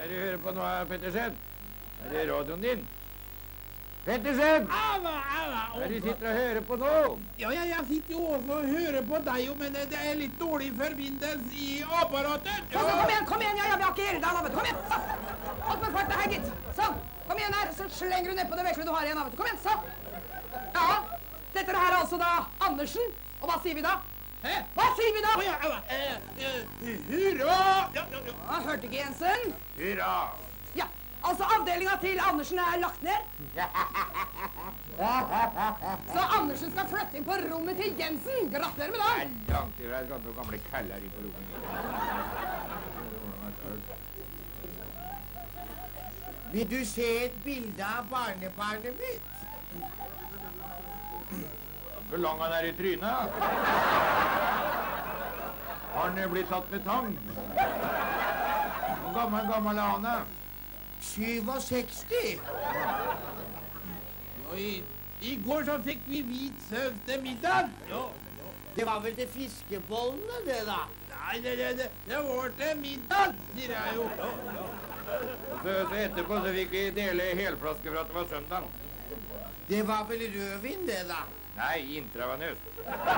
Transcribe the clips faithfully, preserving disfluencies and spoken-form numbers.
Er du hører på nå, Pettersen? Er det radioen din? Pettersen! Ava, ava! Er du sitter og hører på nå? Ja, ja, jeg sitter jo også og hører på deg, jo, men det er litt dårlig forbindelse i apparatet. Ja. Så, kom igjen, kom igjen, ja, ja, vi har ikke hele dagen, vet du. Kom igjen, så! Opp med farten her, gitt. Sånn, kom igjen her, så slenger du ned på det vesle du har igjen, vet du. Kom igjen, så! Ja, dette her er altså da Andersen, og hva sier vi da? Hæ? Hva sier vi da? Å, ja, ava. Eh, eh, hurra! Ja, ja, ja. Ja, hørte ikke Jensen? Hurra! Ja, altså avdelingen til Andersen er lagt ned. Så Andersen skal flytte inn på rommet til Jensen. Gratulerer med dagen. Det er langt i vei, skal du gamle kaller i på rommet mitt. Vil du se et bilde av barnebarnet mitt? Hvor lang han er i trynet? Har han blitt tatt med tang? Hvor gammel, gammel er han? syvogseksti. I, I går så fikk vi hvit søv til middag. Ja, ja. Det var vel til fiskebollene, det da? Nei, det, det, det, det var til middag, sier jeg jo. Ja, ja. Så, så etterpå så fikk vi dele helflaske for at det var søndag. Det var vel rødvin, det da? Nei, intravenøst.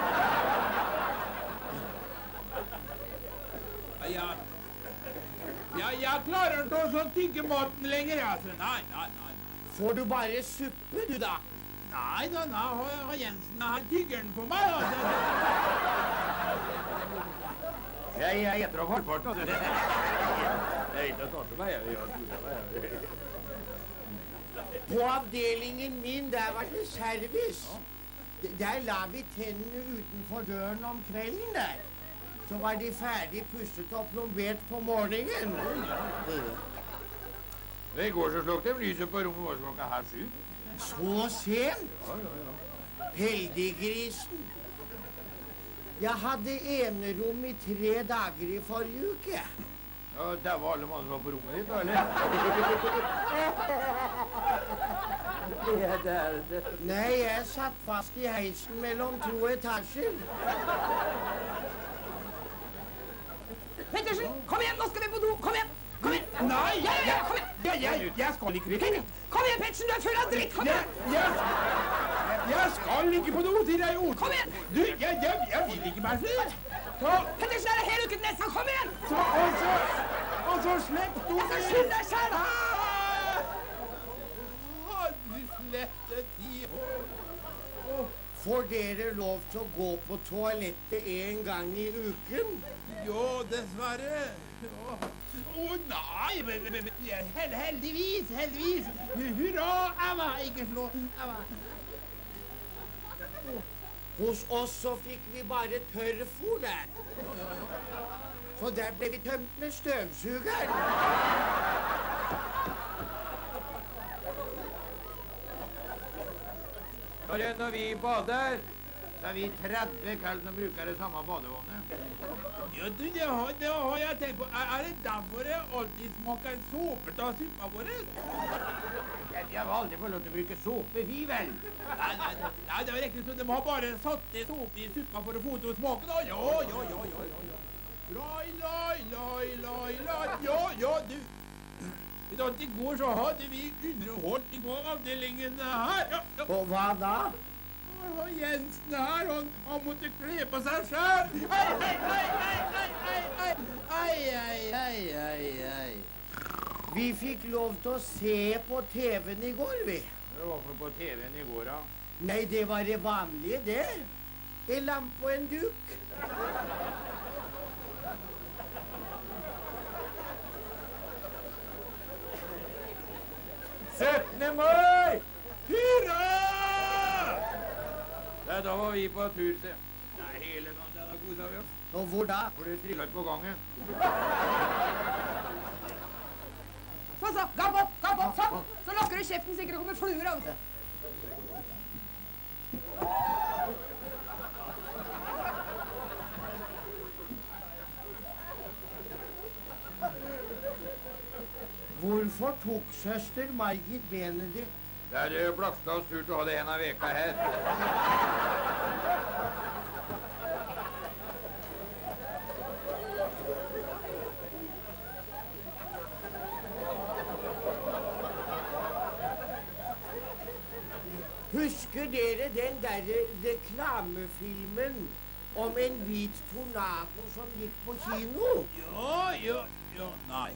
Ja, ja. Ja, jeg klarer ikke å tygge maten lenger, altså. Nei, nei, nei. Får du bare suppe, du da? Nei, da, da har, har Jensen her tyggeren på meg, altså. Jeg, jeg etter opp halvparten. Jeg er ikke tatt til meg, jeg har tatt meg. På avdelingen min, der var det service. Der la vi tennene utenfor døren om kvelden der. Så var de ferdig pusset og plombert på morgenen. I går så slukte de lyset på rommet vårt klokka halv syv. Så sent? Ja, ja, ja. Heldiggrisen. Jeg hadde enerom i tre dager i forrige uke. Ja, det var alle mann som var på rommet ditt, eller? Ja, det er det. Nei, jeg satt fast i heisen mellom to etasjer. Pettersen, kom igjen, nå skal vi på do. Kom igjen, kom igjen. Nei, Ja, ja, ja, kom igjen. Ja, jeg, jeg skal ikke Petter, kom igjen, Pettersen, du er full av dritt. Kom Jeg, igjen. jeg, jeg skal ikke på noe, sier jeg jo. Kom igjen. Du, jeg, jeg, jeg vil ikke bæsje. Så, Pettersen er hele uken nesten. Kom igjen. så, og så, og så slipp du Jeg skal skylde deg selv. Har du slettet i år? Får dere lov til å gå på toalettet en gang i uken? Jo, dessverre. Å oh, nei, men, men, men hel, heldigvis, heldigvis. Hurra, Ava, ikke slå. Ava. Hos oss så fikk vi bare tørrfôr der. Så der ble vi tømt med støvsugeren. Når, når vi bader, så er vi tretti kall som bruker det samme badevånet. Ja, du, det har, det har jeg tenkt på. Er, er det derfor det alltid smaker såpe av suppa vår? Ja, vi har aldri fått lov til å bruke såpe, vi vel? Nei, nei, nei, det er riktig, så de har bare satt det såpe i suppa for å få til å smake, da. Ja, ja, ja, ja, ja, ja. Lai, lai, lai, lai, lai. Ja, ja, du. I dag i går så hadde vi underholdning på avdelingen her. Ja, ja. Og hva da? Og Jensen her, han, han måtte kle på seg selv. Hei, hei, hei, hei, hei, hei, hei, hei, hei, hei, hei, hei. Vi fikk lov til å se på T V-en i går, vi. Hva var det på T V-en i går, da? Nei, det var det vanlige, det. En lampe og en duk. syttende mai! Hurra! Ja, da var vi på tur, se. Nei, hele dagen, da koset vi oss. Og hvor da? For det trillet på gangen. Så, så, gapp opp, gapp opp, sånn. Så lukker du kjeften, sikkert det kommer fluer av det. Hvorfor tok søster Margit benet ditt? Det er det Blakstads tur til å ha det en av veka her. Husker dere den derre reklamefilmen om en hvit tornado som gikk på kino? Ja, ja, ja, nei.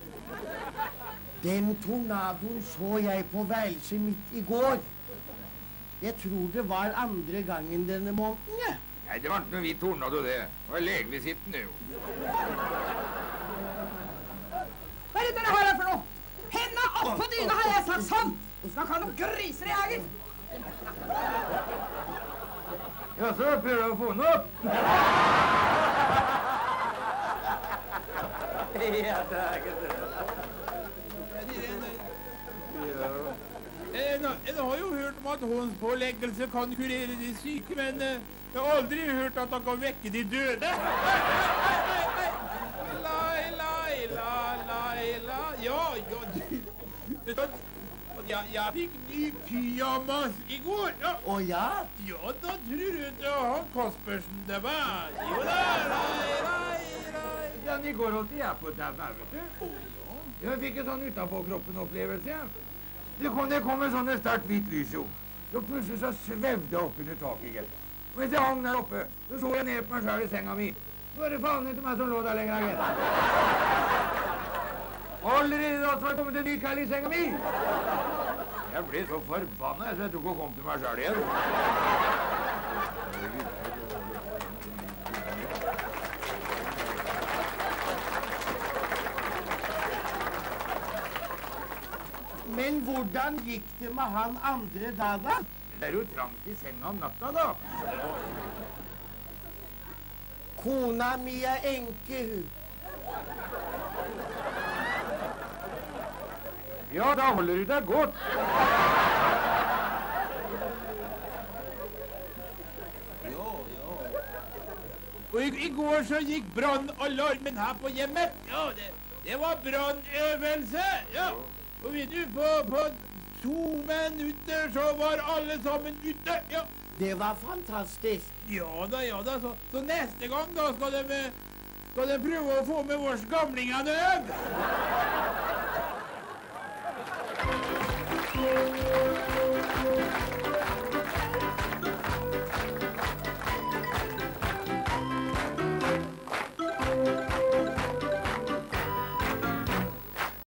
Den tornadoen så jeg på værelset mitt i går. Jeg tror det var andre gangen denne måneden, ja. Nei, det var ikke noe hvit tornado, det. Det var legevisitten, jo. Hva er det dere har her for noe? Henda opp på dyna, har jeg sagt sånn! Du skal ikke ha noen griser i hagen. Ja, så prøver jeg å få den opp. Ja, det er ikke det. En, en har jo hørt om at håndspåleggelse kan kurere de syke, men eh, jeg har aldri hørt at han kan vekke de døde. Lai, lai, la, lai, la. Ja, ja, du. Jeg, jeg fikk ny pyjamas i går. Ja. Å ja? Ja, da tror du det var han Kaspersen det var. Jo da, lai, lai, lai. Ja, i går holdt jeg på der, vet du. Å, ja. Jeg fikk en sånn utenpå-kroppen-opplevelse, ja. Det kom, det kom en sånn sterkt hvitt lys, jo. Så plutselig så svevde jeg opp under taket igjen. Og mens jeg hang der oppe, så så jeg ned på meg selv i senga mi. Så var det faen ikke meg som lå der lenger igjen. Allerede da så var det kommet en ny kall i senga mi. Jeg ble så forbannet, så jeg tok og kom til meg selv igjen. Men hvordan gikk det med han andre da, da? Det er jo trangt i senga om natta, da. Kona mi er enke, hun. Ja, da holder du deg godt. Ja, ja. Og i, i går så gikk brannalarmen her på hjemmet. Ja, det, det var brannøvelse. Ja. Og vet du, på, på to minutter så var alle sammen ute. Ja. Det var fantastisk. Ja da, ja da. Så, så neste gang da skal de, skal de prøve å få med vårs gamlingene øv.